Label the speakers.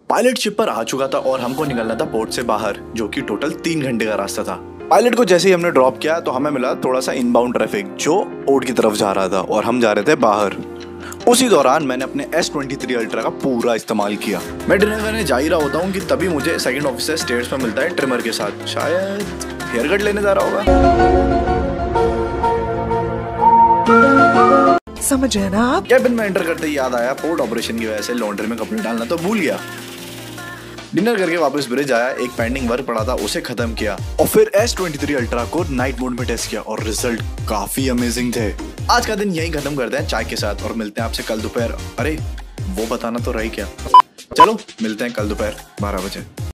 Speaker 1: Pilot ship पर आ चुका था और हमको निकलना था पोर्ट से बाहर, जो कि टोटल 3 घंटे का रास्ता था। पायलट को जैसे ही हमने ड्रॉप किया तो हमें मिला थोड़ा सा इनबाउंड ट्रैफिक जो पोर्ट की तरफ जा रहा था और हम जा रहे थे बाहर। उसी दौरान मैंने अपने S23 अल्ट्रा का पूरा इस्तेमाल किया। मैं डिनर करने जा ही रहा होता हूँ कि तभी मुझे सेकंड ऑफिसर स्टेयर्स पर मिलता है ट्रिमर के साथ, शायद हेयर कट लेने जा रहा होगा।
Speaker 2: समझ रहे ना आप?
Speaker 1: कैबिन में एंटर करते ही याद आया पोर्ट ऑपरेशन की वजह से लॉन्ड्री में कपड़े डालना तो भूल गया। डिनर करके वापस ब्रिज आया, एक पेंडिंग वर्क पड़ा था उसे खत्म किया और फिर S23 अल्ट्रा को नाइट मोड में टेस्ट किया और रिजल्ट काफी अमेजिंग थे। आज का दिन यहीं खत्म करते हैं चाय के साथ और मिलते हैं आपसे कल दोपहर। अरे वो बताना तो रही क्या, चलो मिलते हैं कल दोपहर 12 बजे।